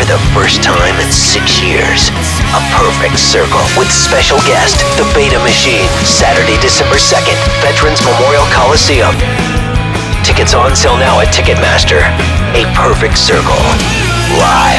for the first time in 6 years. A Perfect Circle with special guest, The Beta Machine, Saturday, December 2nd, Veterans Memorial Coliseum. Tickets on sale now at Ticketmaster. A Perfect Circle. Live.